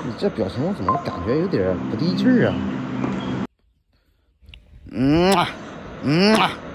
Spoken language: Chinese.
你这表情我怎么感觉有点不对劲儿啊？